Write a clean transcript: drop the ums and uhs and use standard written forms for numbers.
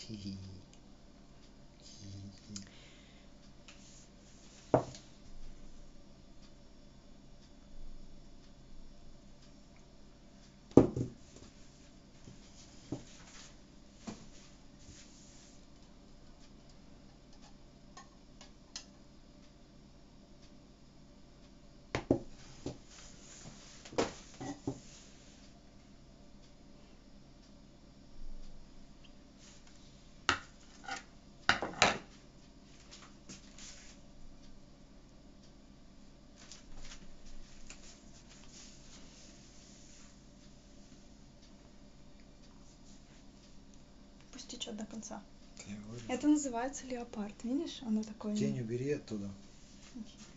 Пусть течет до конца. Я говорю. Это называется леопард, видишь? Оно такое. Тень убери оттуда. Окей.